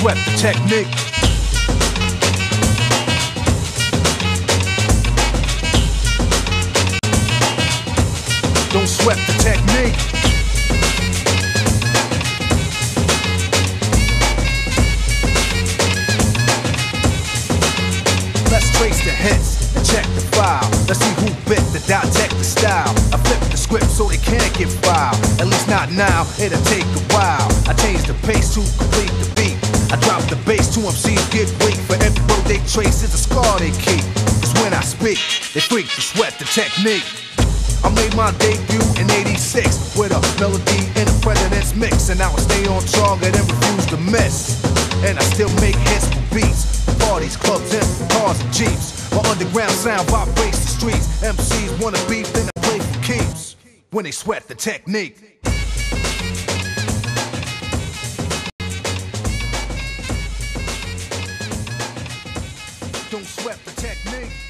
sweat the technique. Don't sweat the technique. Let's trace the hits and check the file. Let's see who bit the dissect the style. I flip the script so they can't get filed. At least not now, it'll take a while. I change the pace to complete the beat. I drop the bass to MCs get weak. For every word they trace is a scar they keep. Cause when I speak, they freak to sweat the technique. I made my debut in '86 with a melody in a president's mix, and I will stay on target and refuse to miss. And I still make hits for beats, parties, clubs, and cars and jeeps. My underground sound vibrates the streets. MCs wanna beef, then I play for keeps. When they sweat the technique. Don't sweat the technique.